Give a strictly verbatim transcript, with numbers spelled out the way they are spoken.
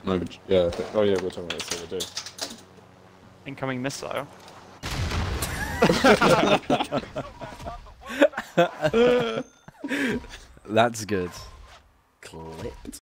No, but, yeah. I think, oh yeah, we're talking about this the other day. Incoming missile. That's good. Clipped.